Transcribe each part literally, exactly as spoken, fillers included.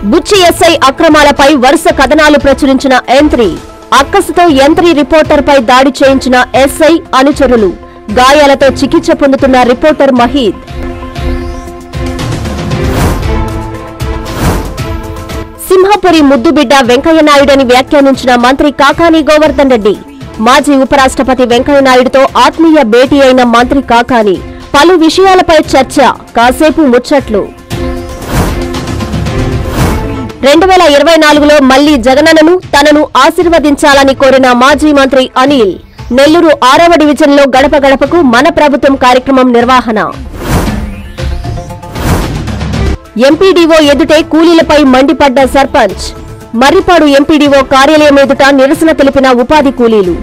బుచ్చి SI అక్రమాలపై వరుస కథనాలు ప్రచురించిన యంత్రి, అక్కసుతో యంత్రి రిపోర్టర్ పై దాడి చేయించిన ఎస్ఐ అనుచరులు, గాయాలతో చికిత్స పొందుతున్న రిపోర్టర్ మహీద్. సింహపురి ముద్దుబిడ్డ వెంకయ్యనాయుడని వ్యాఖ్యానించిన మంత్రి కాకాని గోవర్ధన్ రెడ్డి. మాజీ ఉపరాష్ట్రపతి వెంకయ్యనాయుడుతో ఆత్మీయ భేటీ అయిన మంత్రి కాకాని. పలు విషయాలపై చర్చ, కాసేపు ముచ్చట్లు. రెండు వేల ఇరవై నాలుగులో మళ్లీ జగనన్నను తనను ఆశీర్వదించాలని కోరిన మాజీ మంత్రి అనిల్. నెల్లూరు ఆరవ డివిజన్లో గడప గడపకు మన ప్రభుత్వం కార్యక్రమం నిర్వహణ. ఎంపీడీఓ ఎదుటే కూలీలపై మండిపడ్డ సర్పంచ్. మర్రిపాడు ఎంపీడీఓ కార్యాలయం ఎదుట నిరసన తెలిపిన ఉపాధి కూలీలు.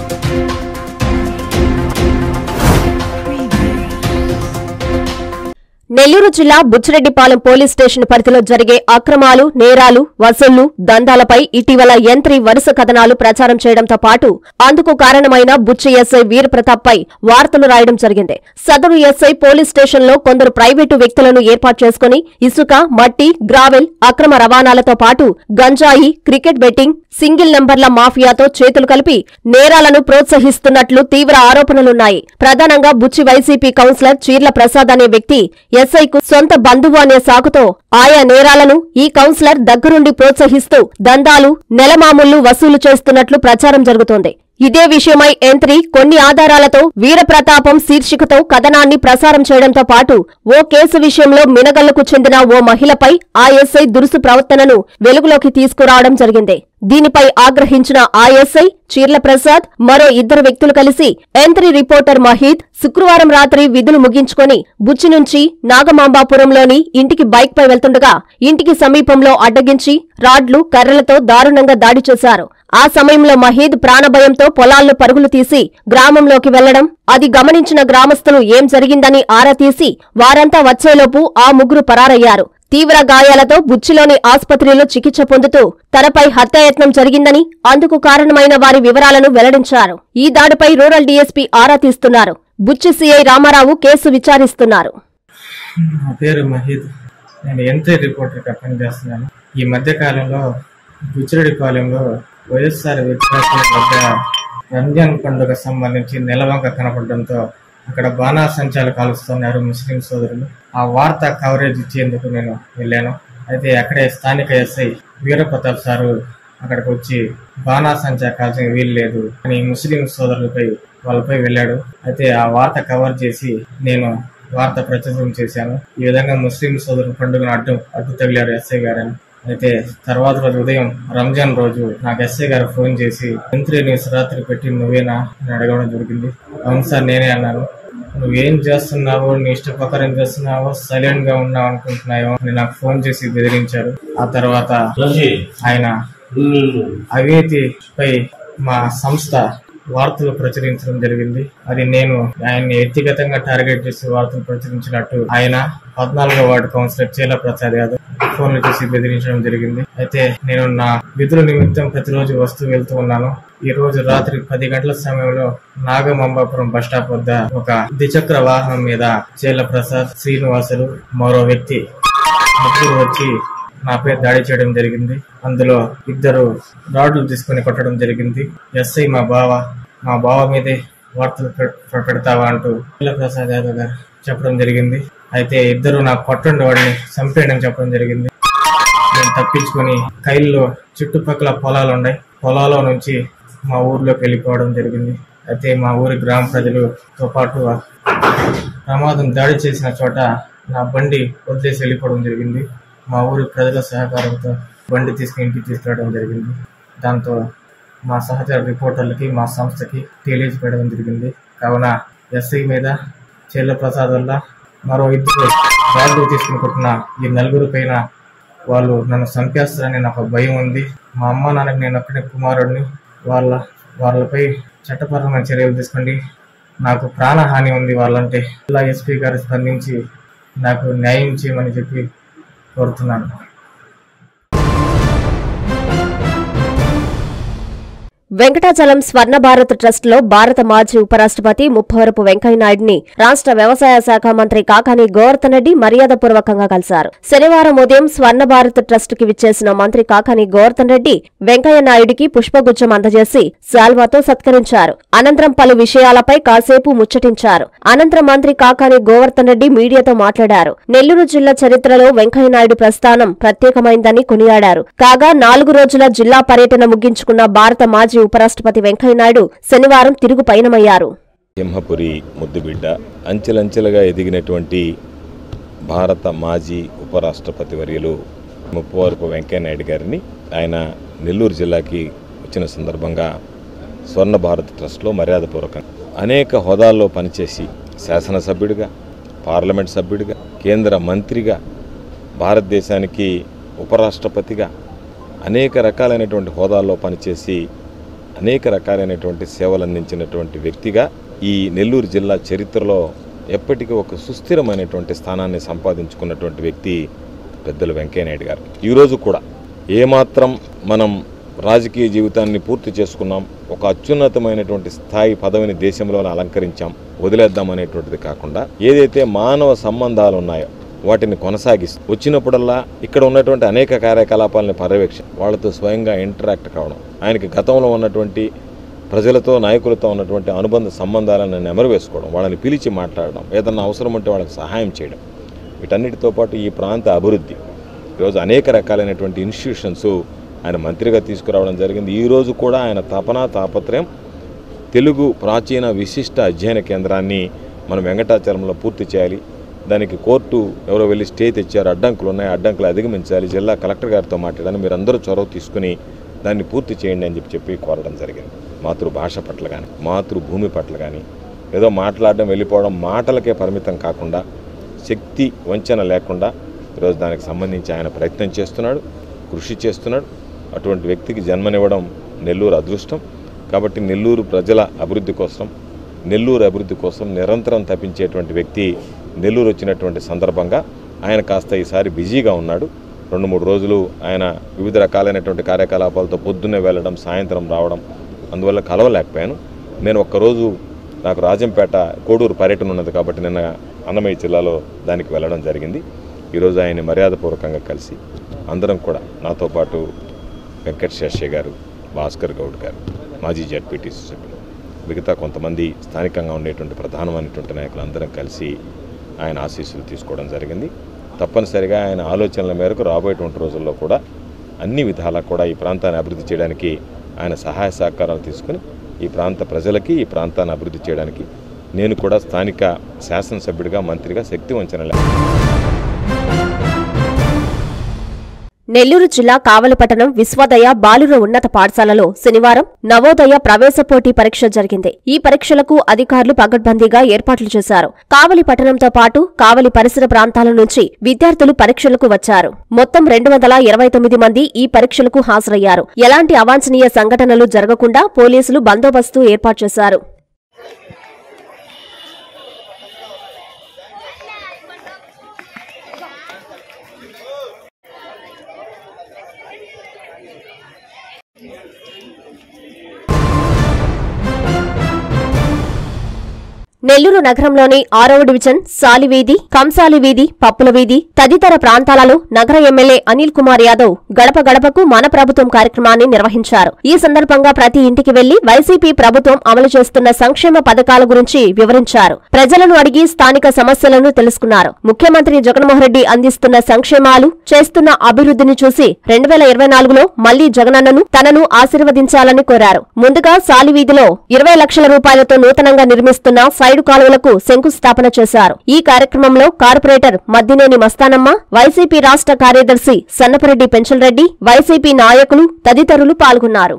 నెల్లూరు జిల్లా బుచ్చిరెడ్డిపాలెం పోలీస్ స్టేషన్ పరిధిలో జరిగే అక్రమాలు, నేరాలు, వసూళ్లు, దందాలపై ఇటీవల యంత్రి వరుస కథనాలు ప్రచారం చేయడంతో పాటు అందుకు కారణమైన బుచ్చి ఎస్ఐ వీరప్రతాప్ పై వార్తలు రాయడం జరిగింది. సదరు ఎస్ఐ పోలీస్ స్టేషన్లో కొందరు ప్రైవేటు వ్యక్తులను ఏర్పాటు చేసుకుని ఇసుక, మట్టి, గ్రావెల్ అక్రమ రవాణాలతో పాటు గంజాయి, క్రికెట్ బెట్టింగ్, సింగిల్ నంబర్ల మాఫియాతో చేతులు కలిపి నేరాలను ప్రోత్సహిస్తున్నట్లు తీవ్ర ఆరోపణలున్నాయి. ప్రధానంగా బుచ్చి వైసీపీ కౌన్సిలర్ చీర్ల ప్రసాద్ అనే వ్యక్తి ఎస్ఐకు సొంత బంధువు అనే సాకుతో ఆయా నేరాలను ఈ కౌన్సిలర్ దగ్గరుండి ప్రోత్సహిస్తూ దందాలు, నెలమామూళ్లు వసూలు చేస్తున్నట్లు ప్రచారం జరుగుతోంది. ఇదే విషయమై యంత్రి కొన్ని ఆధారాలతో వీరప్రతాపం శీర్షికతో కథనాన్ని ప్రసారం చేయడంతో పాటు ఓ కేసు విషయంలో మినగల్లుకు చెందిన ఓ మహిళపై ఆ ఎస్ఐ దురుసు ప్రవర్తనను వెలుగులోకి తీసుకురావడం జరిగింది. దీనిపై ఆగ్రహించిన ఆ ఎస్ఐ చీర్ల ప్రసాద్, మరో ఇద్దరు వ్యక్తులు కలిసి యంత్రి రిపోర్టర్ మహీద్ శుక్రవారం రాత్రి విధులు ముగించుకొని బుచ్చి నుంచి నాగమాంబాపురంలోని ఇంటికి బైక్ పై వెళ్తుండగా ఇంటికి సమీపంలో అడ్డగించి రాడ్లు, కర్రలతో దారుణంగా దాడి చేశారు. ఆ సమయంలో మహీద్ ప్రాణభయంతో పొలాల్లో పరుగులు తీసి గ్రామంలోకి వెళ్లడం, అది గమనించిన గ్రామస్తులు ఏం జరిగిందని ఆరా తీసి వారంతా వచ్చేలోపు ఆ ముగ్గురు పరారయ్యారు. తీవ్ర గాయాలతో బుచ్చిలోని ఆస్పత్రిలో చికిత్స పొందుతూ తనపై హత్యాయత్నం జరిగిందని, అందుకు కారణమైన వారి వివరాలను వెల్లడించారు. ఈ దాడిపై రూరల్ డీఎస్పీ ఆరా తీస్తున్నారు. బుచ్చి సీఐ రామారావు కేసు విచారిస్తున్నారు. నా పేరు మహీద్. నేను యంత్రి రిపోర్టర్ గా పనిచేస్తున్నాను. ఈ మధ్య కాలంలో బుచ్చిరెడ్డిపాలెంలో వైఎస్ఆర్ విద్యార్థుల వద్ద రంజాన్ పండుగ సంబంధించి నెలవంక కనపడడంతో అక్కడ బాణాసంచాలు కాలుస్తున్నారు ముస్లిం సోదరులు. ఆ వార్త కవరేజ్ ఇచ్చేందుకు నేను వెళ్ళాను. అయితే అక్కడే స్థానిక ఎస్ఐ వీరప్రతాప్ సారు అక్కడికి వచ్చి బాణాసంచా కాల్చిన వీలు లేదు అని ముస్లిం సోదరులపై వాళ్ళపై వెళ్ళాడు. అయితే ఆ వార్త కవర్ చేసి నేను వార్త ప్రచారం చేశాను. ఈ విధంగా ముస్లిం సోదరుల పండుగను అడ్డు అడ్డు తగిలారు ఎస్ఐ గారని. అయితే తర్వాత రోజు ఉదయం రంజాన్ రోజు నాకు ఎస్ఐ గారు ఫోన్ చేసి యంత్రి న్యూస్ రాత్రి పెట్టి నువ్వేనా అని అడగడం జరిగింది. అవును సార్ నేనే అన్నాను. నువ్వేం చేస్తున్నావో, నీ ఇష్ట ప్రకారం చేస్తున్నావో, సైలెంట్ గా ఉన్నావు అనుకుంటున్నావో అని నాకు ఫోన్ చేసి బెదిరించారు. ఆ తర్వాత ఆయన అవినీతిపై మా సంస్థ వార్తలు ప్రచురించడం జరిగింది. అది నేను ఆయన్ని వ్యక్తిగతంగా టార్గెట్ చేసి వార్తలు ప్రచురించినట్టు ఆయన పద్నాలుగో వార్డు కౌన్సిలర్ చీర్ల ప్రసాద్ యాదవ్ ఫోన్లు చేసి బెదిరించడం జరిగింది. అయితే నేను నా విధుల నిమిత్తం ప్రతిరోజు వస్తూ వెళ్తూ ఉన్నాను. ఈ రోజు రాత్రి పది గంటల సమయంలో నాగమాంబాపురం బస్టాప్ వద్ద ఒక ద్విచక్ర వాహనం మీద చీర్ల ప్రసాద్, శ్రీనివాసులు, మరో వ్యక్తి ముగ్గురు వచ్చి నాపై దాడి చేయడం జరిగింది. అందులో ఇద్దరు రాడ్లు తీసుకుని కొట్టడం జరిగింది. ఎస్ఐ మా బావ మా బావ మీదే వార్తలు పెడతావా అంటూ చీర్ల ప్రసాద్ యాదవ్ గారు చెప్పడం జరిగింది. అయితే ఇద్దరు నా కొట్టండి వాడిని చంపేయడం చెప్పడం జరిగింది. నేను తప్పించుకొని కైల్లో చుట్టుపక్కల పొలాలు ఉన్నాయి, పొలాల నుంచి మా ఊర్లోకి వెళ్ళిపోవడం జరిగింది. అయితే మా ఊరి గ్రామ ప్రజలతో పాటు ప్రమాదం దాడి చేసిన చోట నా బండి వదిలేసి వెళ్ళిపోవడం జరిగింది. మా ఊరి ప్రజల సహకారంతో బండి తీసుకుని ఇంటికి తీసుకురావడం జరిగింది. దాంతో మా సహచర రిపోర్టర్లకి, మా సంస్థకి తెలియజేయడం జరిగింది. కావున ఎస్ఐ మీద చీర్ల ప్రసాద్ వల్ల మరో ఇద్దరు రాళ్ళు తీసుకుని కొట్టిన ఈ నలుగురు పైన వాళ్ళు నన్ను చంపేస్తారని నాకు భయం ఉంది. మా అమ్మ నాన్నకి నేను ఒక్కడే కుమారుడిని. వాళ్ళ వాళ్ళపై చట్టపరమైన చర్యలు తీసుకోండి. నాకు ప్రాణహాని ఉంది వాళ్ళంటే. ఇలా ఎస్పీ గారు స్పందించి నాకు న్యాయం చేయమని చెప్పి కోరుతున్నాను. వెంకటాచలం స్వర్ణ భారత్ ట్రస్ట్ లో భారత మాజీ ఉపరాష్ట్రపతి ముప్పవరపు వెంకయ్యనాయుడిని రాష్ట్ర వ్యవసాయ శాఖ మంత్రి కాకాని గోవర్ధన్ రెడ్డి మర్యాదపూర్వకంగా కలిశారు. శనివారం ఉదయం స్వర్ణ భారత్ ట్రస్ట్ కి విచ్చేసిన మంత్రి కాకాని గోవర్ధన్ రెడ్డి వెంకయ్యనాయుడికి పుష్పగుచ్చం అందజేసి శాల్వాతో సత్కరించారు. అనంతరం పలు విషయాలపై కాసేపు ముచ్చటించారు. అనంతరం మంత్రి కాకాని గోవర్ధన్ రెడ్డి మీడియాతో మాట్లాడారు. నెల్లూరు జిల్లా చరిత్రలో వెంకయ్యనాయుడు ప్రస్థానం ప్రత్యేకమైందని కొనియాడారు. కాగా నాలుగు రోజుల జిల్లా పర్యటన ముగించుకున్న భారత మాజీ ఉపరాష్ట్రపతి వెంకయ్యనాయుడు శనివారం తిరుగు పయనమయ్యారు. సింహపురి ముద్దుబిడ్డ అంచెలంచెలుగా ఎదిగినటువంటి భారత మాజీ ఉపరాష్ట్రపతి వర్యులు ముప్పవరపు వెంకయ్యనాయుడు గారిని ఆయన నెల్లూరు జిల్లాకి వచ్చిన సందర్భంగా స్వర్ణ భారత్ ట్రస్ట్లో మర్యాదపూర్వకంగా అనేక హోదాల్లో పనిచేసి శాసనసభ్యుడిగా, పార్లమెంట్ సభ్యుడిగా, కేంద్ర మంత్రిగా, భారతదేశానికి ఉపరాష్ట్రపతిగా అనేక రకాలైనటువంటి హోదాల్లో పనిచేసి అనేక రకాలైనటువంటి సేవలు అందించినటువంటి వ్యక్తిగా ఈ నెల్లూరు జిల్లా చరిత్రలో ఎప్పటికీ ఒక సుస్థిరమైనటువంటి స్థానాన్ని సంపాదించుకున్నటువంటి వ్యక్తి పెద్దలు వెంకయ్యనాయుడు గారు. ఈరోజు కూడా ఏమాత్రం మనం రాజకీయ జీవితాన్ని పూర్తి చేసుకున్నాం, ఒక అత్యున్నతమైనటువంటి స్థాయి పదవిని దేశంలోనే అలంకరించాం, వదిలేద్దామనేటువంటిది కాకుండా ఏదైతే మానవ సంబంధాలు ఉన్నాయో వాటిని కొనసాగిస్తూ వచ్చినప్పుడల్లా ఇక్కడ ఉన్నటువంటి అనేక కార్యకలాపాలను పర్యవేక్షణ వాళ్ళతో స్వయంగా ఇంటరాక్ట్ కావడం, ఆయనకి గతంలో ఉన్నటువంటి ప్రజలతో నాయకులతో ఉన్నటువంటి అనుబంధ సంబంధాలను నెమరు వేసుకోవడం, వాళ్ళని పిలిచి మాట్లాడడం, ఏదన్నా అవసరం ఉంటే వాళ్ళకి సహాయం చేయడం, వీటన్నిటితో పాటు ఈ ప్రాంత అభివృద్ధి ఈరోజు అనేక రకాలైనటువంటి ఇన్స్టిట్యూషన్స్ ఆయన మంత్రిగా తీసుకురావడం జరిగింది. ఈరోజు కూడా ఆయన తపన తాపత్రయం తెలుగు ప్రాచీన విశిష్ట అధ్యయన కేంద్రాన్ని మనం వెంకటాచలంలో పూర్తి చేయాలి. దానికి కోర్టు ఎవరో వెళ్ళి స్టే తెచ్చారు, అడ్డంకులు ఉన్నాయి, అడ్డంకులు అధిగమించాలి, జిల్లా కలెక్టర్ గారితో మాట్లాడాలని మీరు అందరూ చొరవ తీసుకుని దాన్ని పూర్తి చేయండి అని చెప్పి చెప్పి కోరడం జరిగింది. మాతృభాష పట్ల కానీ మాతృభూమి పట్ల కానీ ఏదో మాట్లాడడం వెళ్ళిపోవడం మాటలకే పరిమితం కాకుండా శక్తి వంచన లేకుండా ఈరోజు దానికి సంబంధించి ఆయన ప్రయత్నం చేస్తున్నాడు, కృషి చేస్తున్నాడు. అటువంటి వ్యక్తికి జన్మనివ్వడం నెల్లూరు అదృష్టం. కాబట్టి నెల్లూరు ప్రజల అభివృద్ధి కోసం, నెల్లూరు అభివృద్ధి కోసం నిరంతరం తప్పించేటువంటి వ్యక్తి నెల్లూరు వచ్చినటువంటి సందర్భంగా ఆయన కాస్త ఈసారి బిజీగా ఉన్నాడు. రెండు మూడు రోజులు ఆయన వివిధ రకాలైనటువంటి కార్యకలాపాలతో పొద్దున్నే వెళ్ళడం, సాయంత్రం రావడం, అందువల్ల కలవలేకపోయాను. నేను ఒక్కరోజు నాకు రాజంపేట కోడూరు పర్యటన ఉన్నది కాబట్టి నిన్న అన్నమయ్య జిల్లాలో దానికి వెళ్ళడం జరిగింది. ఈరోజు ఆయన్ని మర్యాదపూర్వకంగా కలిసి అందరం కూడా నాతో పాటు వెంకట శేషయ్య గారు, భాస్కర్ గౌడ్ గారు, మాజీ జడ్పీటీసీ సభ్యులు, మిగతా కొంతమంది స్థానికంగా ఉండేటువంటి ప్రధానమైనటువంటి నాయకులు అందరం కలిసి ఆయన ఆశీస్సులు తీసుకోవడం జరిగింది. తప్పనిసరిగా ఆయన ఆలోచనల మేరకు రాబోయేటువంటి రోజుల్లో కూడా అన్ని విధాలా కూడా ఈ ప్రాంతాన్ని అభివృద్ధి చేయడానికి ఆయన సహాయ సహకారాలు తీసుకుని ఈ ప్రాంత ప్రజలకి, ఈ ప్రాంతాన్ని అభివృద్ధి చేయడానికి నేను కూడా స్థానిక శాసనసభ్యుడిగా, మంత్రిగా శక్తి వంచన లేదు. నెల్లూరు జిల్లా కావలిపట్టణం విశ్వోదయ బాలుర ఉన్నత పాఠశాలలో శనివారం నవోదయ ప్రవేశ పోటీ పరీక్ష జరిగింది. ఈ పరీక్షలకు అధికారులు పకడ్బందీగా ఏర్పాట్లు చేశారు. కావలి పట్టణంతో పాటు కావలి పరిసర ప్రాంతాల నుంచి విద్యార్థులు పరీక్షలకు వచ్చారు. మొత్తం రెండు వందల ఇరవై తొమ్మిది మంది ఈ పరీక్షలకు హాజరయ్యారు. ఎలాంటి అవాంఛనీయ సంఘటనలు జరగకుండా పోలీసులు బందోబస్తు ఏర్పాటు చేశారు. నెల్లూరు నగరంలోని ఆరవ డివిజన్ సాలివీధి, కంసాలివీధి, పప్పుల వీధి తదితర ప్రాంతాలలో నగర ఎమ్మెల్యే అనిల్ కుమార్ యాదవ్ గడప గడపకు మన ప్రభుత్వం కార్యక్రమాన్ని నిర్వహించారు. ఈ సందర్భంగా ప్రతి ఇంటికి వెళ్లి వైసీపీ ప్రభుత్వం అమలు చేస్తున్న సంక్షేమ పథకాల గురించి వివరించారు. ప్రజలను అడిగి స్థానిక సమస్యలను తెలుసుకున్నారు. ముఖ్యమంత్రి జగన్మోహన్ రెడ్డి అందిస్తున్న సంక్షేమాలు, చేస్తున్న అభివృద్ధిని చూసి రెండు వేల ఇరవై నాలుగులో మళ్లీ జగనన్నను తనను ఆశీర్వదించాలని కోరారు. ముందుగా సాలివీధిలో ఇరవై లక్షల రూపాయలతో నూతనంగా నిర్మిస్తున్న సైడు కాలువలకు శంకుస్థాపన చేశారు. ఈ కార్యక్రమంలో కార్పొరేటర్ మద్దినేని మస్తానమ్మ, వైసీపీ రాష్ట్ర కార్యదర్శి సన్నపరెడ్డి పెంచల్రెడ్డి, వైసీపీ నాయకులు తదితరులు పాల్గొన్నారు.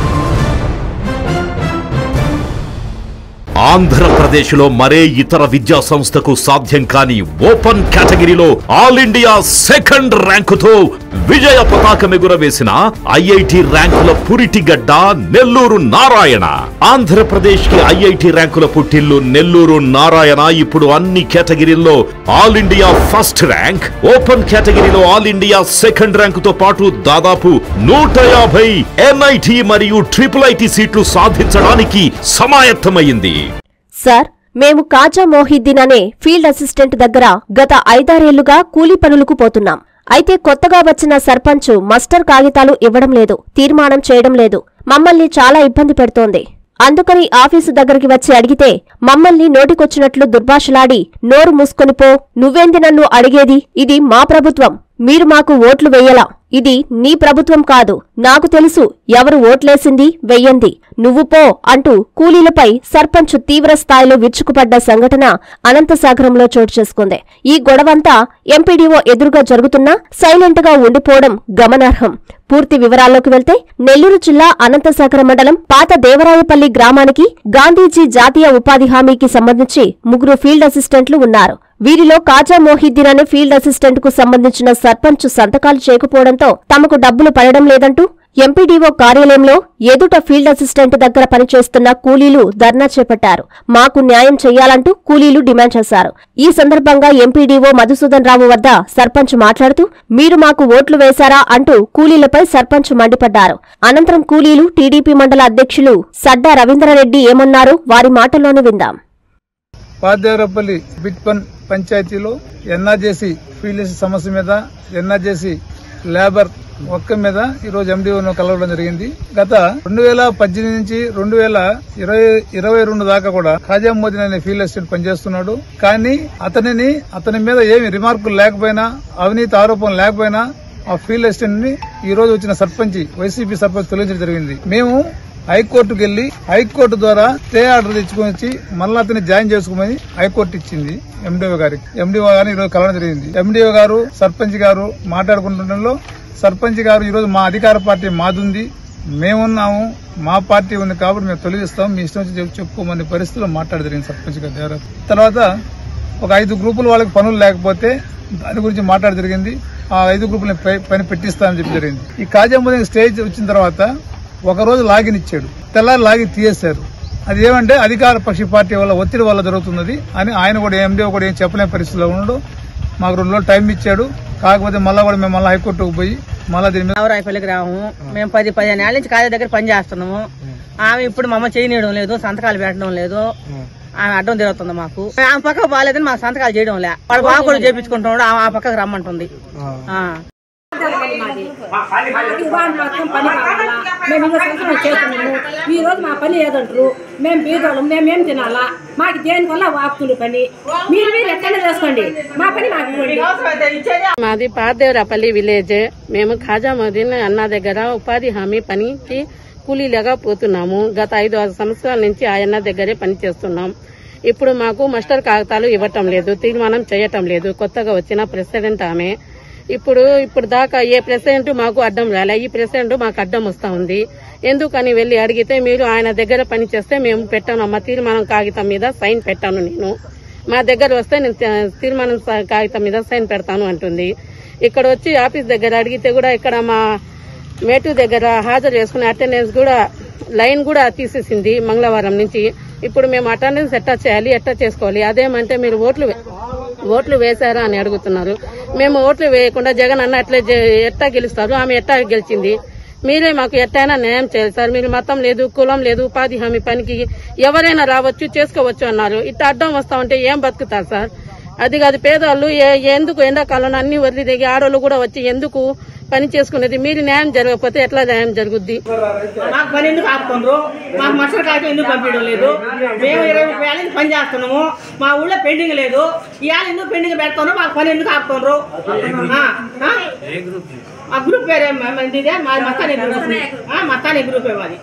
ఆంధ్రప్రదేశ్లో మరే ఇతర విద్యా సంస్థకు సాధ్యం కాని ఓపెన్ కేటగిరీలో ఆల్ ఇండియా సెకండ్ ర్యాంకుతో విజయ పతాకం ఎగురవేసిన ఐఐటి ర్యాంకుల పురిటిగడ్డ నెల్లూరు నారాయణ. ఆంధ్రప్రదేశ్ కి ఐఐటి ర్యాంకుల పుట్టిల్లు నెల్లూరు నారాయణ ఇప్పుడు అన్ని కేటగిరీల్లో all India first rank, open కేటగిరీలో ఆల్ ఇండియా సెకండ్ ర్యాంకుతో పాటు దాదాపు నూట యాభై ఎన్ఐటి మరియు ట్రిపుల్ ఐటి సీట్లు సాధించడానికి సమాయత్తమైంది. సార్, మేము కాజా మొహిద్దీన్ అనే ఫీల్డ్ అసిస్టెంట్ దగ్గర గత ఐదారేళ్లుగా కూలీ పనులకు పోతున్నాం. అయితే కొత్తగా వచ్చిన సర్పంచ్ మస్టర్ కాగితాలు ఇవ్వడం లేదు, తీర్మానం చేయడం లేదు. మమ్మల్ని చాలా ఇబ్బంది పెడుతోంది. అందుకని ఆఫీసు దగ్గరికి వచ్చి అడిగితే మమ్మల్ని నోటికొచ్చినట్లు దుర్భాషలాడి నోరు మూసుకొనిపో, నువ్వేంది నన్ను అడిగేది, ఇది మా ప్రభుత్వం, మీరు మాకు ఓట్లు వెయ్యలా, ఇది నీ ప్రభుత్వం కాదు, నాకు తెలుసు ఎవరు ఓట్లేసింది వెయ్యంది, నువ్వు పో అంటూ కూలీలపై సర్పంచ్ తీవ్ర స్థాయిలో విరుచుకుపడ్డ సంఘటన అనంతసాగరంలో చోటు చేసుకుంది. ఈ గొడవంతా ఎంపీడీఓ ఎదురుగా జరుగుతున్నా సైలెంట్ గా ఉండిపోవడం గమనార్హం. పూర్తి వివరాల్లోకి వెళ్తే నెల్లూరు జిల్లా అనంతసాగరం మండలం పాత దేవరాయపల్లి గ్రామానికి గాంధీజీ జాతీయ ఉపాధి హామీకి సంబంధించి ముగ్గురు ఫీల్డ్ అసిస్టెంట్లు ఉన్నారు. వీరిలో కాజా మొహిద్దీన్ అనే ఫీల్డ్ అసిస్టెంట్ కు సంబంధించిన సర్పంచ్ సంతకాలు చేయకపోవడంతో తమకు డబ్బులు పడడం లేదంటూ ఎంపీడీఓ కార్యాలయంలో ఎదుట ఫీల్డ్ అసిస్టెంట్ దగ్గర పనిచేస్తున్న కూలీలు ధర్నా చేపట్టారు. మాకు న్యాయం చెయ్యాలంటూ కూలీలు డిమాండ్ చేశారు. ఈ సందర్భంగా ఎంపీడీఓ మధుసూదన్ రావు వద్ద సర్పంచ్ మాట్లాడుతూ మీరు మాకు ఓట్లు వేశారా అంటూ కూలీలపై సర్పంచ్ మండిపడ్డారు. అనంతరం కూలీలు టీడీపీ మండల అధ్యక్షులు సడ్డా రవీంద్రారెడ్డి ఏమన్నారో వారి మాటల్లోనే విందాం. పాదేవరపల్లి బిట్పన్ పంచాయతీలో ఎన్ఆర్జేసీ ఫీల్డ్ సమస్య మీద ఎన్ఆర్జేసీ లేబర్ ఒక్క మీద ఈ రోజు ఎండీఓను కలవడం జరిగింది. గత రెండు వేల పద్దెనిమిది నుంచి రెండు వేల ఇరవై ఇరవై రెండు దాకా కూడా ఖాజా మొహిద్దీన్ అనే ఫీల్డ్ అసిస్టెంట్ పనిచేస్తున్నాడు. కానీ అతనిని అతని మీద ఏమి రిమార్కులు లేకపోయినా, అవినీతి ఆరోపణలు లేకపోయినా ఆ ఫీల్డ్ అసిస్టెంట్ ని ఈ రోజు వచ్చిన సర్పంచ్ వైసీపీ సర్పంచ్ తొలగించడం జరిగింది. మేము హైకోర్టుకు వెళ్లి హైకోర్టు ద్వారా స్టే ఆర్డర్ తెచ్చుకుని వచ్చి మళ్ళీ అతన్ని జాయిన్ చేసుకోమని హైకోర్టు ఇచ్చింది ఎండీఓ గారికి. ఎండీఓ గారిని ఈరోజు కలవడం జరిగింది. ఎండీఓ గారు సర్పంచ్ గారు మాట్లాడుకుంటుండడంలో సర్పంచ్ గారు ఈరోజు మా అధికార పార్టీ మాదుంది, మేమున్నాము, మా పార్టీ ఉంది కాబట్టి మేము తొలగిస్తాం, మీ ఇష్టం వచ్చి చెప్పుకోమనే పరిస్థితుల్లో మాట్లాడ జరిగింది సర్పంచ్ గారు. తర్వాత ఒక ఐదు గ్రూపులు వాళ్ళకి పనులు లేకపోతే దాని గురించి మాట్లాడ జరిగింది. ఆ ఐదు గ్రూపులను పని పెట్టిస్తామని చెప్పి జరిగింది. ఈ కాజా మొహిద్దీన్ స్టేజ్ వచ్చిన తర్వాత ఒక రోజు లాగిన్ ఇచ్చాడు, తెల్లారి లాగిన్ తీయేశారు. అది ఏమంటే అధికార పక్ష పార్టీ వల్ల ఒత్తిడి వల్ల జరుగుతున్నది అని ఆయన కూడా ఎండీఓ కూడా ఏం చెప్పలేని పరిస్థితిలో ఉన్నాడు. మాకు రెండు రోజులు టైం ఇచ్చాడు. కాకపోతే మళ్ళా కూడా మేము మళ్ళీ హైకోర్టుకు పోయి మళ్ళీ దీని మీద రాయపల్లి గ్రామం మేము పది పదిహేను ఏళ్ళ నుంచి కాజా దగ్గర పని చేస్తున్నాము. ఆమె ఇప్పుడు మమ్మ చేయనీయడం లేదు, సంతకాలు పెట్టడం లేదు, ఆమె అడ్డం తిరుగుతుంది మాకు. ఆమె పక్కకు బాగాలేదని మాకు సంతకాలు చేయడం లే, వాడు బాగా కూడా చేయించుకుంటున్నాడు, ఆమె ఆ పక్కకు రమ్మంటుంది. ఈ రోజు మా పని ఏదంటారు, మేము బీదోళ్ళం, మేమేం తినాలా, మాకు దేనివల్ల వాపుతులు పని మీరు మీరు ఎక్కడ చేసుకోండి, మా పని మాకు. మాది పాదేవరాపల్లి విలేజ్. మేము ఖాజా మొహిద్దీన్ అన్న దగ్గర ఉపాధి హామీ పనికి కూలీలుగా పోతున్నాము. గత ఐదు ఆరు సంవత్సరాల నుంచి ఆ అన్న దగ్గరే పని చేస్తున్నాం. ఇప్పుడు మాకు మాస్టర్ కాగితాలు ఇవ్వటం లేదు, తీర్మానం చేయటం లేదు. కొత్తగా వచ్చిన ప్రెసిడెంట్ ఆమె. ఇప్పుడు ఇప్పుడు దాకా ఏ ప్రెసిడెంట్ మాకు అడ్డం రాలే, ఈ ప్రెసిడెంట్ మాకు అడ్డం వస్తా ఉంది. ఎందుకని వెళ్లి అడిగితే మీరు ఆయన దగ్గర పని చేస్తే మేము పెట్టాను అమ్మ, తీర్మానం కాగితం మీద సైన్ పెట్టాను, నేను మా దగ్గర వస్తే నేను తీర్మానం కాగితం మీద సైన్ పెడతాను అంటుంది. ఇక్కడ వచ్చి ఆఫీస్ దగ్గర అడిగితే కూడా ఇక్కడ మా మేటు దగ్గర హాజరు చేసుకునే అటెండెన్స్ కూడా లైన్ కూడా తీసేసింది మంగళవారం నుంచి. ఇప్పుడు మేము అటెండెన్స్ ఎట్టా చేయాలి, ఎట్టా చేసుకోవాలి? అదేమంటే మీరు ఓట్లు ఓట్లు వేశారా అని అడుగుతున్నారు. మేము ఓట్లు వేయకుండా జగన్ అన్న ఎట్లా ఎట్టా గెలుస్తారు, ఆమె ఎట్టా గెలిచింది, మీరే మాకు ఎట్టైనా న్యాయం చేయాలి సార్. మీరు మతం లేదు, కులం లేదు, ఉపాధి హామీ పనికి ఎవరైనా రావచ్చు, చేసుకోవచ్చు అన్నారు. ఇట్లా అడ్డం వస్తా ఉంటే ఏం బతుకుతారు సార్? అది కాదు, పేదవాళ్ళు ఎందుకు ఎండాకాలంలో అన్ని వదిలి దిగి ఆడవాళ్ళు కూడా వచ్చి ఎందుకు పని చేసుకునేది? మీరు న్యాయం జరగకపోతే ఎట్లా న్యాయం జరుగుద్ది? మాకు పని ఎందుకు ఆపుతుండ్రు? మాకు మస్టర్ కాగితం ఎందుకు పంపించడం లేదు? మేము ఇరవై ముప్పై ఏళ్ళ నుంచి పని చేస్తున్నాము, మా ఊళ్ళో పెండింగ్ లేదు, ఇవాళ ఎందుకు పెండింగ్ పెడుతున్నారు? మాకు పని ఎందుకు ఆపుతుండ్రు? ఆ గ్రూప్ పేరే ఇదే మాది, మస్తానీ గ్రూప్, మస్తానీ గ్రూపే మాది.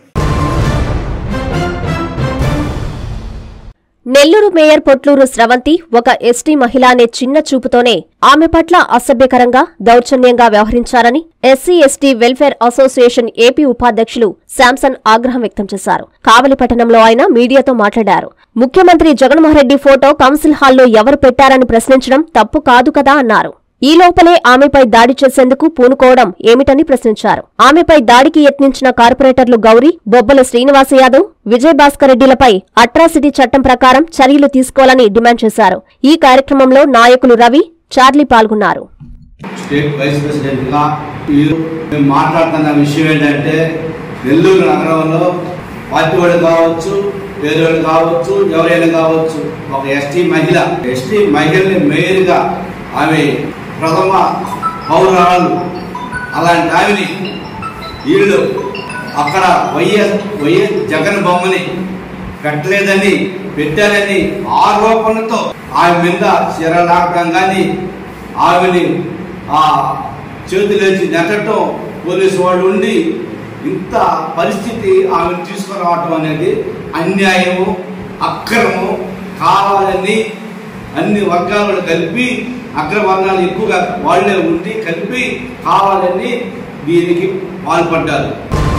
నెల్లూరు మేయర్ పొట్లూరు స్రవంతి ఒక ఎస్టీ మహిళ అనే చిన్న చూపుతోనే ఆమె పట్ల అసభ్యకరంగా, దౌర్జన్యంగా వ్యవహరించారని SC ST welfare association AP ఉపాధ్యక్షులు శాంసన్ ఆగ్రహం వ్యక్తం చేశారు. కావలిపట్టణంలో ఆయన మీడియాతో మాట్లాడారు. ముఖ్యమంత్రి జగన్మోహన్ రెడ్డి ఫోటో కౌన్సిల్ హాల్లో ఎవరు పెట్టారని ప్రశ్నించడం తప్పు కాదు కదా అన్నారు. ఈ లోపలే ఆమెపై దాడి చేసేందుకు పూనుకోవడం ఏమిటని ప్రశ్నించారు. ఆమెపై దాడికి యత్నించిన కార్పొరేటర్లు గౌరీ, బొబ్బల శ్రీనివాస యాదవ్, విజయభాస్కర్ రెడ్డిలపై అట్రాసిటీ చట్టం ప్రకారం చర్యలు తీసుకోవాలని డిమాండ్ చేశారు. ఈ కార్యక్రమంలో నాయకులు రవి, చార్లీ పాల్గొన్నారు. స్టేట్ వైస్ ప్రెసిడెంట్ గా మేము మాట్లాడుతున్న విషయం ఏంటంటే, నెల్లూరు నగరంలో పార్టీ వాళ్ళు కావచ్చు, పేదవాళ్ళు కావచ్చు, ఎవరైనా కావచ్చు, ఒక ఎస్టీ మహిళ ఎస్టీ మహిళని మేయర్ గా ఆమె ప్రథమ పౌరాలు, అలాంటి ఆమెని వీళ్ళు అక్కడ వైఎస్ వైఎస్ జగన్ బొమ్మని పెట్టలేదని పెట్టారని ఆరోపణతో ఆమె మీద శిరలాగడం కానీ ఆమెని ఆ చేతులేసి నెట్టడం పోలీసు వాళ్ళు ఉండి ఇంత పరిస్థితి ఆమెను తీసుకురావటం అనేది అన్యాయము, అక్రమము. కావాలని అన్ని వర్గాలను కలిపి, అగ్రవర్ణాలు ఎక్కువగా వాళ్లే ఉండి కలిపి కావాలని దీనికి పాల్పడ్డారు.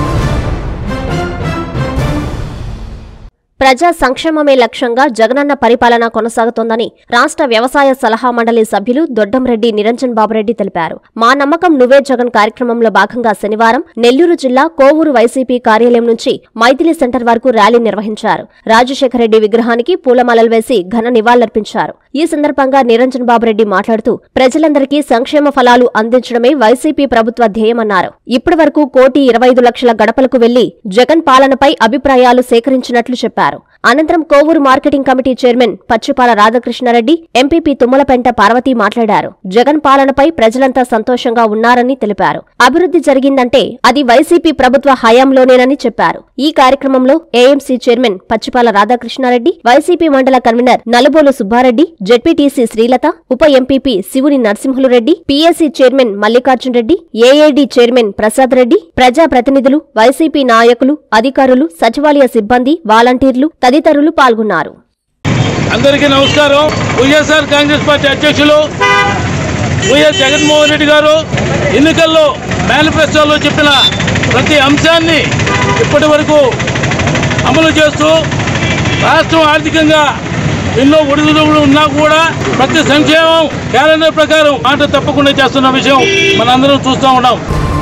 ప్రజా సంక్షేమమే లక్ష్యంగా జగనన్న పరిపాలన కొనసాగుతోందని రాష్ట్ర వ్యవసాయ సలహా మండలి సభ్యులు దొడ్డంరెడ్డి నిరంజన్ బాబురెడ్డి తెలిపారు. మా నమ్మకం నువ్వే జగన్ కార్యక్రమంలో భాగంగా శనివారం నెల్లూరు జిల్లా కోవూరు వైసీపీ కార్యాలయం నుంచి మైథిలి సెంటర్ వరకు ర్యాలీ నిర్వహించారు. రాజశేఖర రెడ్డి విగ్రహానికి పూలమాలలు వేసి ఘన నివాళులర్పించారు. ఈ సందర్భంగా నిరంజన్ బాబురెడ్డి మాట్లాడుతూ ప్రజలందరికీ సంక్షేమ ఫలాలు అందించడమే వైసీపీ ప్రభుత్వ ధ్యేయమన్నారు. ఇప్పటి వరకు కోటి ఇరవై ఐదు లక్షల గడపలకు వెళ్లి జగన్ పాలనపై అభిప్రాయాలు సేకరించినట్లు చెప్పారు. అనంతరం Kovur marketing committee chairman Pachipala Radhakrishna Reddy, MPP Tummalapenta Parvathi మాట్లాడారు. జగన్ పాలనపై ప్రజలంతా సంతోషంగా ఉన్నారని తెలిపారు. అభివృద్ధి జరిగిందంటే అది వైసీపీ ప్రభుత్వ హయాంలోనేనని చెప్పారు. ఈ కార్యక్రమంలో AMC chairman Pachipala Radhakrishna Reddy, YCP మండల కన్వీనర్ నలుబోలు సుబ్బారెడ్డి, జెడ్పీటీసీ శ్రీలత, ఉప MPP Shivuni Narasimhulu Reddy, PAC chairman Mallikarjun Reddy, AAD chairman Prasad Reddy, ప్రజాప్రతినిధులు, వైసీపీ నాయకులు, అధికారులు, సచివాలయ సిబ్బంది, వాలంటీర్లు తదితరులు పాల్గొన్నారు. అందరికీ నమస్కారం. వైఎస్ఆర్ కాంగ్రెస్ పార్టీ అధ్యక్షులు వైఎస్ జగన్మోహన్ రెడ్డి గారు ఎన్నికల్లో మేనిఫెస్టోలో చెప్పిన ప్రతి అంశాన్ని ఇప్పటి వరకు అమలు చేస్తూ రాష్ట్రం ఆర్థికంగా ఎన్నో ఒడిదుడుకులు ఉన్నా కూడా ప్రతి సంక్షేమం క్యాలెండర్ ప్రకారం మాట తప్పకుండా చేస్తున్న విషయం మనందరం చూస్తూ ఉన్నాం.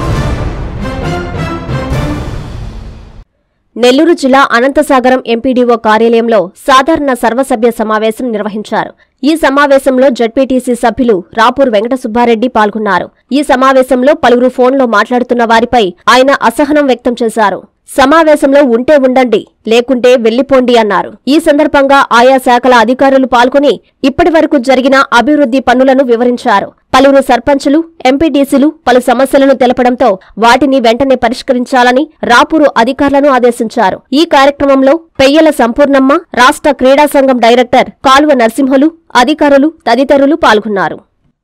నెల్లూరు జిల్లా అనంతసాగరం ఎంపీడీఓ కార్యాలయంలో సాధారణ సర్వసభ్య సమావేశం నిర్వహించారు. ఈ సమావేశంలో జడ్పీటీసీ సభ్యులు రాపూర్ వెంకట సుబ్బారెడ్డి పాల్గొన్నారు. ఈ సమావేశంలో పలువురు ఫోన్లో మాట్లాడుతున్న వారిపై ఆయన అసహనం వ్యక్తం చేశారు. సమావేశంలో ఉంటే ఉండండి, లేకుంటే వెళ్లిపోండి అన్నారు. ఈ సందర్భంగా ఆయా శాఖల అధికారులు పాల్గొని ఇప్పటి వరకు జరిగిన అభివృద్ధి పనులను వివరించారు. పలువురు సర్పంచులు, ఎంపీటీసీలు పలు సమస్యలను తెలపడంతో వాటిని వెంటనే పరిష్కరించాలని రాపూరు అధికారులను ఆదేశించారు. ఈ కార్యక్రమంలో పెయ్యల సంపూర్ణమ్మ, రాష్ట్ర క్రీడా సంఘం డైరెక్టర్ కాలువ నరసింహులు, అధికారులు తదితరులు పాల్గొన్నారు.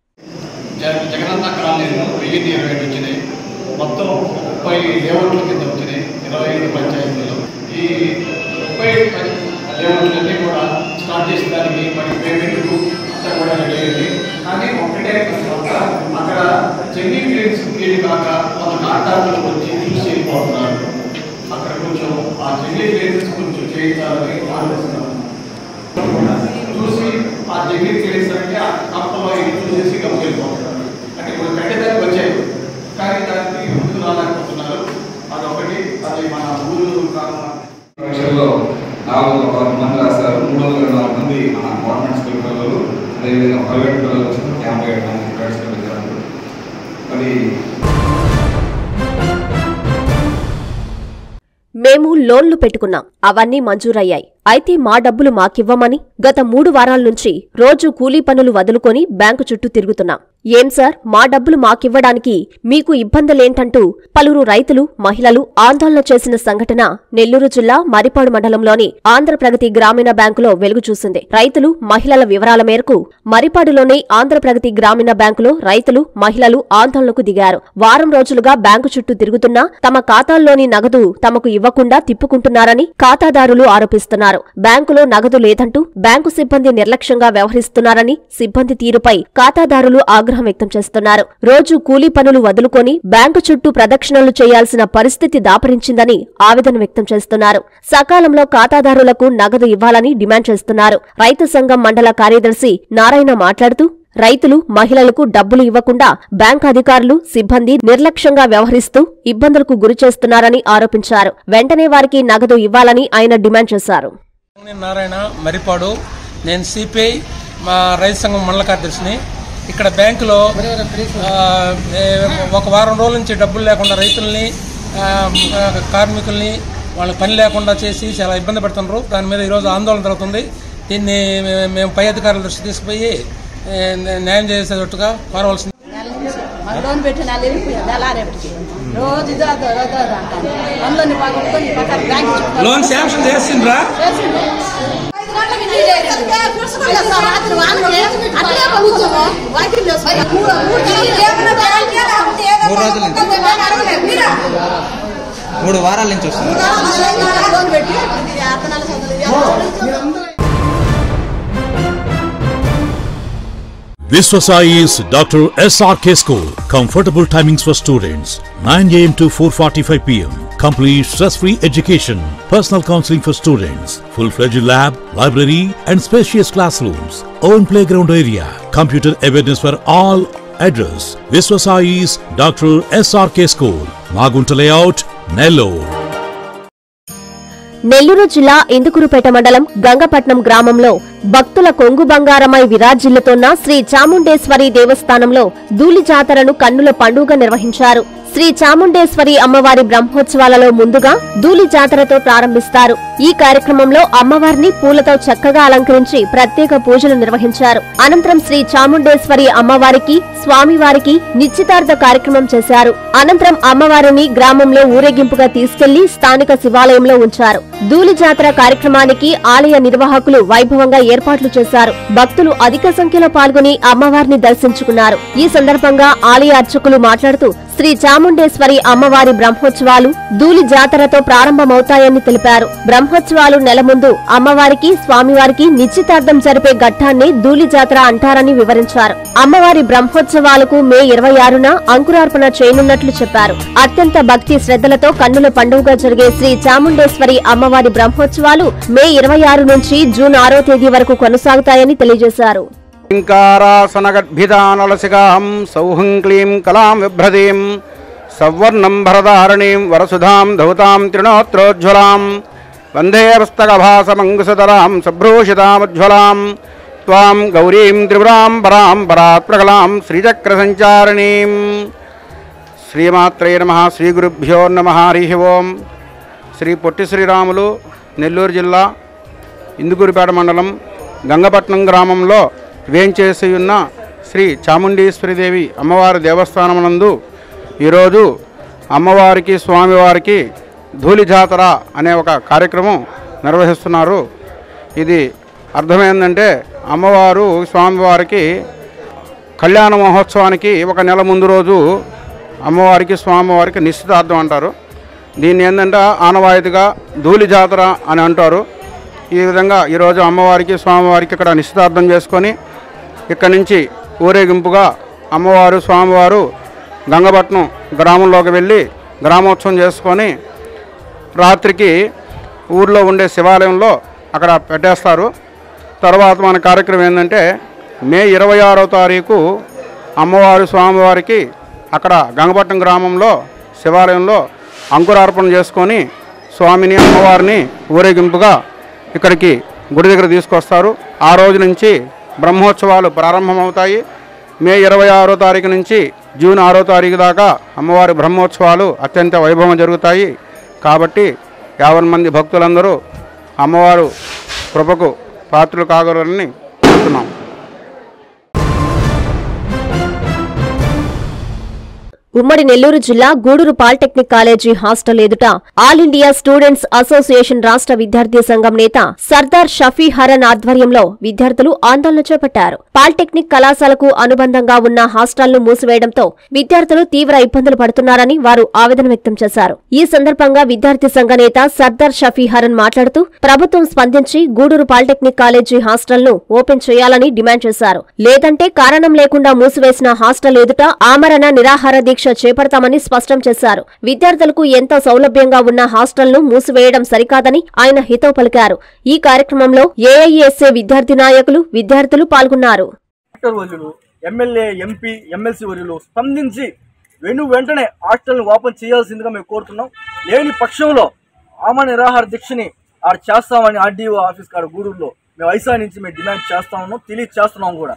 మొత్తం ముప్పై లేఅవుట్ల కింద వచ్చినాయి ఇరవై ఐదు పంచాయతీలు. ఈ ముప్పై లేఅవుట్లన్నీ కూడా స్టార్ట్ చేసిన దానికి మరి పేమెంట్ అంతా కూడా రెడీ అయింది. కానీ ఒకటే అక్కడ చెన్నీ క్లీన్స్ క్లీన్ కాక మన కాంట్రాక్టులు వచ్చి చూసి వెళ్ళిపోతున్నారు. అక్కడ కొంచెం ఆ చెన్నీ క్లీన్స్ కొంచెం చేయించాలని ఆలోచిస్తున్నాం. చూసి ఆ చెన్నీ క్లీన్స్ అంటే ఆ కంపెనీ చూసేసి గమని వెళ్ళిపోతున్నారు. అంటే కొన్ని కట్టేదానికి వచ్చాయి కానీ దానికి ముందు రాలేకపోతున్నారు. అదొకటి. అది మన ఊరు పరీక్షల్లో నాలుగు వందల పదకొండు మంది రాస్తారు. మూడు వందల నాలుగు మంది మన గవర్నమెంట్ స్కూల్ పిల్లలు, అదేవిధంగా ప్రైవేట్ పిల్లలు వచ్చిన యాభై ఏడు మంది ప్రైవేట్ స్కూల్ విద్యార్థులు. మరి మేము లోన్లు పెట్టుకున్నాం, అవన్నీ మంజూరయ్యాయి. అయితే మా డబ్బులు మాకివ్వమని గత మూడు వారాల నుంచి రోజు కూలీ పనులు వదులుకొని బ్యాంకు చుట్టూ తిరుగుతున్నాం. ఏం సార్, మా డబ్బులు మాకివ్వడానికి మీకు ఇబ్బందులేంటంటూ పలువురు రైతులు, మహిళలు ఆందోళన చేసిన సంఘటన నెల్లూరు జిల్లా మరిపాడు మండలంలోని ఆంధ్రప్రగతి గ్రామీణ బ్యాంకులో వెలుగు చూసింది. రైతులు, మహిళల వివరాల మేరకు మరిపాడులోని ఆంధ్రప్రగతి గ్రామీణ బ్యాంకులో రైతులు, మహిళలు ఆందోళనకు దిగారు. వారం రోజులుగా బ్యాంకు చుట్టూ తిరుగుతున్నా తమ ఖాతాల్లోని నగదు తమకు ఇవ్వకుండా తిప్పుకుంటున్నారని ఖాతాదారులు ఆరోపిస్తున్నారు. బ్యాంకులో నగదు లేదంటూ బ్యాంకు సిబ్బంది నిర్లక్ష్యంగా వ్యవహరిస్తున్నారని సిబ్బంది తీరుపై ఖాతాదారులు ఆగ్రహం వ్యక్తం చేస్తున్నారు. రోజు కూలీ పనులు వదులుకొని బ్యాంకు చుట్టూ ప్రదక్షిణలు చేయాల్సిన పరిస్థితి దాపరించిందని ఆవేదన వ్యక్తం చేస్తున్నారు. సకాలంలో ఖాతాదారులకు నగదు ఇవ్వాలని డిమాండ్ చేస్తున్నారు. రైతు సంఘం మండల కార్యదర్శి నారాయణ మాట్లాడుతూ రైతులు మహిళలకు డబ్బులు ఇవ్వకుండా బ్యాంక్ అధికారులు సిబ్బంది నిర్లక్ష్యంగా వ్యవహరిస్తూ ఇబ్బందులకు గురిచేస్తున్నారని ఆరోపించారు. వెంటనే వారికి నగదు ఇవ్వాలని ఆయన డిమాండ్ చేశారు. నారాయణ మరిపాడు, నేను సిపిఐ మా రైతు సంఘం మండల కార్యదర్శిని. ఇక్కడ బ్యాంకులో ఒక వారం రోజుల నుంచి డబ్బులు లేకుండా రైతుల్ని కార్మికుల్ని వాళ్ళ పని లేకుండా చేసి చాలా ఇబ్బంది పెడుతున్నారు. దాని మీద ఈరోజు ఆందోళన జరుగుతుంది. దీన్ని మేము పై అధికారుల దృష్టి తీసుకుపోయి న్యాయం చేసేటట్టుగా కోరవలసింది. లోన్ శాంక్షన్ చేసిండ్రా? మూడు వారాల నుంచి వస్తుంది. Viswasai's Doctor S R K School. Comfortable timings for students. nine a m to four forty-five p m Complete stress-free education. Personal counseling for students. Full-fledged lab, library and spacious classrooms. Own playground area. Computer awareness for all. Address: Viswasai's Doctor S R K School. Magunta Layout, Nellore. Nellore జిల్లా ఇందుకూరుపేట మండలం గంగపట్నం గ్రామంలో భక్తుల కొంగు బంగారమై విరాజిల్లుతోన్న శ్రీ చాముండేశ్వరి దేవస్థానంలో ధూళి జాతరను కన్నుల పండుగ నిర్వహించారు. శ్రీ చాముండేశ్వరి అమ్మవారి బ్రహ్మోత్సవాలలో ముందుగా ధూళి జాతరతో ప్రారంభిస్తారు. ఈ కార్యక్రమంలో అమ్మవారిని పూలతో చక్కగా అలంకరించి ప్రత్యేక పూజలు నిర్వహించారు. అనంతరం శ్రీ చాముండేశ్వరి అమ్మవారికి స్వామివారికి నిశ్చితార్థ కార్యక్రమం చేశారు. అనంతరం అమ్మవారిని గ్రామంలో ఊరేగింపుగా తీసుకెళ్లి స్థానిక శివాలయంలో ఉంచారు. ధూళి జాతర కార్యక్రమానికి ఆలయ నిర్వాహకులు వైభవంగా ఏర్పాట్లు చేశారు. భక్తులు అధిక సంఖ్యలో పాల్గొని అమ్మవారిని దర్శించుకున్నారు. ఈ సందర్భంగా ఆలయ అర్చకులు మాట్లాడుతూ శ్రీ చాముండేశ్వరి అమ్మవారి బ్రహ్మోత్సవాలు ధూళి జాతరతో ప్రారంభమవుతాయని తెలిపారు. బ్రహ్మోత్సవాలు నెల ముందు అమ్మవారికి స్వామివారికి నిశ్చితార్థం జరిపే ఘట్టాన్ని ధూళి జాతర అంటారని వివరించారు. అమ్మవారి బ్రహ్మోత్సవాలకు మే ఇరవై ఆరున అంకురార్పణ చేయనున్నట్లు చెప్పారు. అత్యంత భక్తి శ్రద్ధలతో కన్నుల పండుగగా జరిగే శ్రీ చాముండేశ్వరి అమ్మవారి బ్రహ్మోత్సవాలు మే ఇరవై ఆరు నుంచి జూన్ ఆరో తేదీ వరకు కొనసాగుతాయని తెలియజేశారు. ంకారాసనగద్భిదానలసికాం సౌహం క్లీం కలాం విభ్రదీం సవర్ణం భరదారణీం వరసుధాం ధౌతాం త్రినోత్రోజ్వలాం వందే పుస్తకభాసమంగుసతరాం సభ్రూషితాముజ్వలాం త్వాం గౌరీం త్రిపురాం పరాం పరాత్ప్రకలాం శ్రీచక్రసంచారిణీం. శ్రీమాత్రే నమః. శ్రీ గురుభ్యో నమః. హరి ఓం. శ్రీ పొట్టి శ్రీరాములు నెల్లూరు జిల్లా ఇందుకూరుపేట మండలం గంగపట్నం గ్రామంలో వేంచేసి ఉన్న శ్రీ చాముండేశ్వరిదేవి అమ్మవారి దేవస్థానమునందు ఈరోజు అమ్మవారికి స్వామివారికి ధూళి జాతర అనే ఒక కార్యక్రమం నిర్వహిస్తున్నారు. ఇది అర్థమైందంటే అమ్మవారు స్వామివారికి కళ్యాణ మహోత్సవానికి ఒక నెల ముందు రోజు అమ్మవారికి స్వామివారికి నిశ్చితార్థం అంటారు. దీన్ని ఏంటంటే ఆనవాయితీగా ధూళి జాతర అని అంటారు. ఈ విధంగా ఈరోజు అమ్మవారికి స్వామివారికి ఇక్కడ నిశ్చితార్థం చేసుకొని ఇక్కడి నుంచి ఊరేగింపుగా అమ్మవారు స్వామివారు గంగపట్నం గ్రామంలోకి వెళ్ళి గ్రామోత్సవం చేసుకొని రాత్రికి ఊర్లో ఉండే శివాలయంలో అక్కడ పెట్టేస్తారు. తర్వాత మన కార్యక్రమం ఏంటంటే మే ఇరవై ఆరో తారీఖు అమ్మవారు స్వామివారికి అక్కడ గంగపట్నం గ్రామంలో శివాలయంలో అంకురార్పణ చేసుకొని స్వామిని అమ్మవారిని ఊరేగింపుగా ఇక్కడికి గుడి దగ్గర తీసుకొస్తారు. ఆ రోజు నుంచి బ్రహ్మోత్సవాలు ప్రారంభమవుతాయి. మే ఇరవై ఆరో తారీఖు నుంచి జూన్ ఆరో తారీఖు దాకా అమ్మవారి బ్రహ్మోత్సవాలు అత్యంత వైభవం జరుగుతాయి. కాబట్టి యావన్ మంది భక్తులందరూ అమ్మవారు కృపకు పాత్రలు కాగలరని కోరుతున్నాం. ఉమ్మడి నెల్లూరు జిల్లా గూడూరు పాలిటెక్నిక్ కాలేజీ హాస్టల్ ఎదుట ఆల్ ఇండియా స్టూడెంట్స్ అసోసియేషన్ రాష్ట్ర విద్యార్థి సంఘం నేత సర్దార్ షఫీ హరన్ ఆధ్వర్యంలో విద్యార్థులు ఆందోళన చేపట్టారు. పాలిటెక్నిక్ కళాశాలకు అనుబంధంగా ఉన్న హాస్టల్ను మూసివేయడంతో విద్యార్థులు తీవ్ర ఇబ్బందులు పడుతున్నారని వారు ఆవేదన వ్యక్తం చేశారు. ఈ సందర్భంగా విద్యార్థి సంఘ నేత సర్దార్ షఫీ హరన్ మాట్లాడుతూ ప్రభుత్వం స్పందించి గూడూరు పాలిటెక్నిక్ కాలేజీ హాస్టల్ను ఓపెన్ చేయాలని డిమాండ్ చేశారు. లేదంటే కారణం లేకుండా మూసివేసిన హాస్టల్ ఎదుట ఆమరణ నిరాహార దీక్ష చేపడతామని స్పష్టం చేశారు. విద్యార్థులకు ఎంతో సౌలభ్యంగా ఉన్న హాస్టల్ను మూసివేయడం సరికాదని ఆయన హితవు పలికారు. ఈ కార్యక్రమంలో ఏఐఎస్ఏ విద్యార్థి నాయకులు విద్యార్థులు పాల్గొన్నారు. ఎమ్మెల్యే ఎంపీ ఎమ్మెల్సీ వర్యులు స్పందించి వెను వెంటనే హాస్టల్ని ఓపెన్ చేయాల్సిందిగా మేము కోరుతున్నాం. లేని పక్షంలో ఆమె నిరాహార దీక్షని ఆడ చేస్తామని ఆర్డీఓ ఆఫీస్ కాడ గూడూరులో మేము ఐసా నుంచి మేము డిమాండ్ చేస్తా ఉన్నాం, తెలియచేస్తున్నాం కూడా.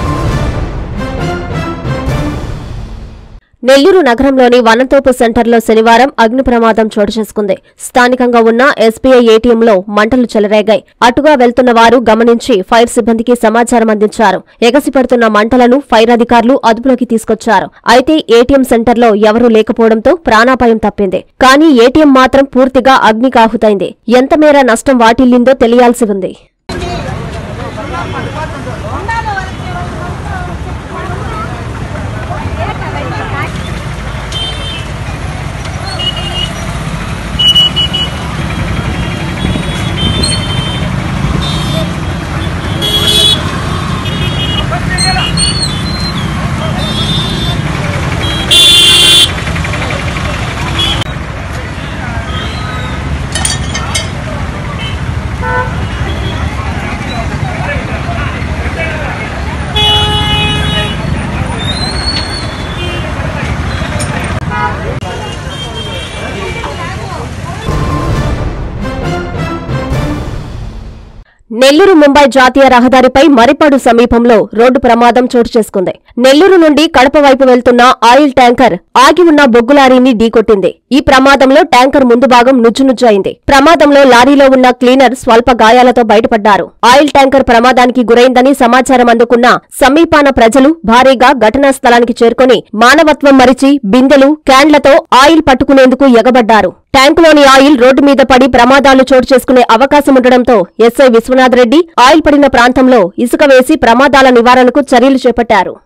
నెల్లూరు నగరంలోని వనంతోపు సెంటర్లో శనివారం అగ్ని ప్రమాదం చోటు చేసుకుంది. స్థానికంగా ఉన్న ఎస్బీఐ ఏటీఎంలో మంటలు చెలరేగాయి. అటుగా వెళ్తున్న వారు గమనించి ఫైర్ సిబ్బందికి సమాచారం అందించారు. ఎగసిపడుతున్న మంటలను ఫైర్ అధికారులు అదుపులోకి తీసుకొచ్చారు. అయితే ఏటీఎం సెంటర్లో ఎవరూ లేకపోవడంతో ప్రాణాపాయం తప్పింది. కానీ ఏటీఎం మాత్రం పూర్తిగా అగ్నికాహుతైంది. ఎంత మేర నష్టం వాటిల్లిందో తెలియాల్సి ఉంది. నెల్లూరు ముంబై జాతీయ రహదారిపై మరిపాడు సమీపంలో రోడ్డు ప్రమాదం చోటు చేసుకుంది. నెల్లూరు నుండి కడప వైపు వెళ్తున్న ఆయిల్ ట్యాంకర్ ఆగి ఉన్న బొగ్గు లారీని ఢీకొట్టింది. ఈ ప్రమాదంలో ట్యాంకర్ ముందు భాగం నుజ్జునుజ్జు అయింది. ప్రమాదంలో లారీలో ఉన్న క్లీనర్ స్వల్ప గాయాలతో బయటపడ్డారు. ఆయిల్ ట్యాంకర్ ప్రమాదానికి గురైందని సమాచారం అందుకున్న సమీపాన ప్రజలు భారీగా ఘటనా స్థలానికి చేరుకుని మానవత్వం మరిచి బిందెలు, క్యాన్లతో ఆయిల్ పట్టుకునేందుకు ఎగబడ్డారు. ట్యాంకులోని ఆయిల్ రోడ్డు మీద పడి ప్రమాదాలు చోటు చేసుకునే అవకాశముండడంతో ఎస్ఐ విశ్వనాథ్ రెడ్డి ఆయిల్ పడిన ప్రాంతంలో ఇసుక వేసి ప్రమాదాల నివారణకు చర్యలు చేపట్టారు.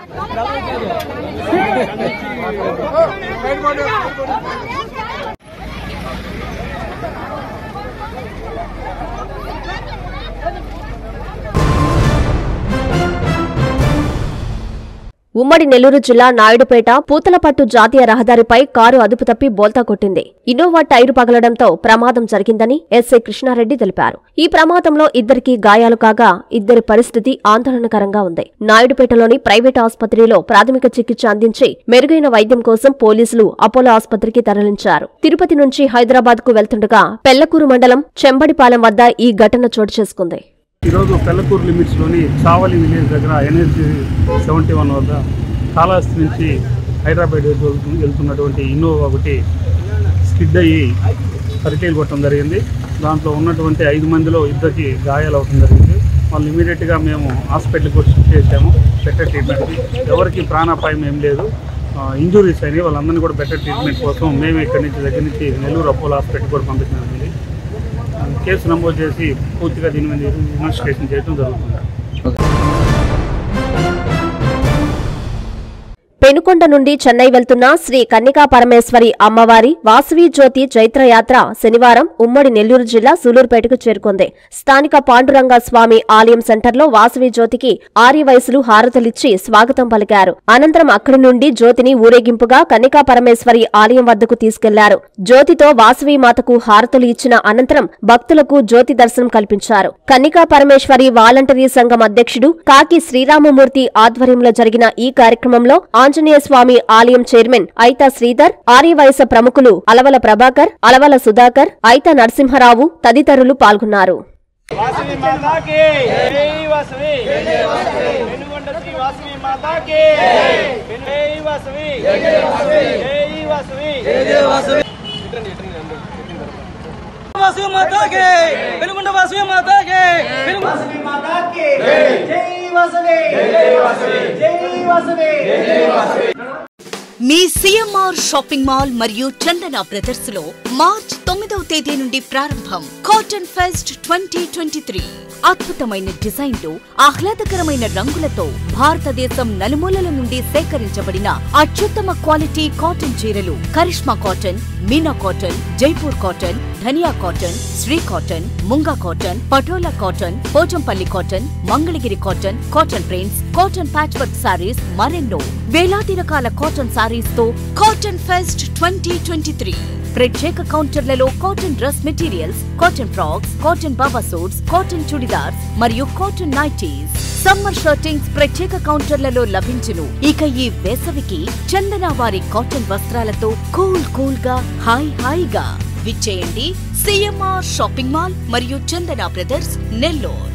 ఉమ్మడి నెల్లూరు జిల్లా నాయుడుపేట పూతలపట్టు జాతీయ రహదారిపై కారు అదుపు తప్పి బోల్తా కొట్టింది. ఇన్నోవా టైరు పగలడంతో ప్రమాదం జరిగిందని ఎస్ఐ కృష్ణారెడ్డి తెలిపారు. ఈ ప్రమాదంలో ఇద్దరికి గాయాలు కాగా ఇద్దరి పరిస్థితి ఆందోళనకరంగా ఉంది. నాయుడుపేటలోని ప్రైవేట్ ఆసుపత్రిలో ప్రాథమిక చికిత్స అందించి మెరుగైన వైద్యం కోసం పోలీసులు అపోలో ఆసుపత్రికి తరలించారు. తిరుపతి నుంచి హైదరాబాద్ కు వెళ్తుండగా పెళ్లకూరు మండలం చెంబడిపాలెం వద్ద ఈ ఘటన చోటు చేసుకుంది. ఈరోజు పెళ్లకూరు లిమిట్స్లోని సావలి విలేజ్ దగ్గర ఎన్హెచ్ సెవెంటీ వన్ వద్ద కాళహస్తి నుంచి హైదరాబాద్ వెళ్తున్నటువంటి ఇన్నోవా ఒకటి స్కిడ్ అయ్యి పరిచయం కొట్టడం జరిగింది. దాంట్లో ఉన్నటువంటి ఐదు మందిలో ఇద్దరికి గాయాలు అవడం జరిగింది. వాళ్ళు ఇమీడియట్గా మేము హాస్పిటల్కి కూడా షిఫ్ట్ చేసాము బెటర్ ట్రీట్మెంట్కి. ఎవరికి ప్రాణాపాయం ఏం లేదు, ఇంజురీస్ అయినాయి. వాళ్ళందరినీ కూడా బెటర్ ట్రీట్మెంట్ కోసం మేము ఇక్కడి నుంచి దగ్గర నుంచి నెల్లూరు అపోలో హాస్పిటల్ కూడా పంపించడం జరిగింది. కేసు నమోదు చేసి పూర్తిగా దీని మీద ఇన్వెస్టిగేషన్ చేయడం జరుగుతుంది. పెనుకొండ నుండి చెన్నై వెళ్తున్న శ్రీ కన్నికా పరమేశ్వరి అమ్మవారి వాసవి జ్యోతి చైత్రయాత్ర శనివారం ఉమ్మడి నెల్లూరు జిల్లా సూలూరుపేటకు చేరుకుంది. స్థానిక పాండురంగ స్వామి ఆలయం సెంటర్లో వాసవి జ్యోతికి ఆర్యవయసులు హారతులిచ్చి స్వాగతం పలికారు. అనంతరం అక్కడి నుండి జ్యోతిని ఊరేగింపుగా కన్నికా పరమేశ్వరి ఆలయం వద్దకు తీసుకెళ్లారు. జ్యోతితో వాసవి మాతకు హారతులు ఇచ్చిన అనంతరం భక్తులకు జ్యోతి దర్శనం కల్పించారు. కన్నికా పరమేశ్వరి వాలంటరీ సంఘం అధ్యక్షుడు కాకి శ్రీరామమూర్తి ఆధ్వర్యంలో జరిగిన ఈ కార్యక్రమంలో ఆంజనేయ స్వామి ఆలయం చైర్మన్ ఐతా శ్రీధర్, ఆర్యవైశ్య ప్రముఖులు అలవల ప్రభాకర్, అలవల సుధాకర్, ఐతా నరసింహరావు తదితరులు పాల్గొన్నారు. మీ సిఎంఆర్ షాపింగ్ మాల్ మరియు చందన బ్రదర్స్ లో మార్చ్ తొమ్మిదవ తేదీ నుండి ప్రారంభం cotton fest twenty twenty three. అద్భుతమైన డిజైన్లు, ఆహ్లాదకరమైన రంగులతో భారతదేశం నలుమూలల నుండి సేకరించబడిన అత్యుత్తమ క్వాలిటీ కాటన్ చీరలు Karishma cotton, Meena cotton, Jaipur cotton, Dhaniya cotton, Shri cotton, Munga cotton, Patola cotton, Pochampally cotton, Mangalagiri cotton, cotton prints, cotton patch work sarees, మరెన్నో వేలాది రకాల కాటన్ సారీస్ తో cotton fest twenty twenty three. ప్రత్యేక కౌంటర్లలో cotton dress materials, cotton frocks, cotton baba suits, cotton chudidars మరియు cotton nighties. Summer shirtings ప్రత్యేక కౌంటర్లలో లభించును. ఇక ఈ వేసవికి చందన వారి కాటన్ వస్త్రాలతో కూల్ కూల్ గా హాయ్ హాయిగా విచ్చేయండి సిఎంఆర్ షాపింగ్ మాల్ మరియు చందన బ్రదర్స్ నెల్లూరు.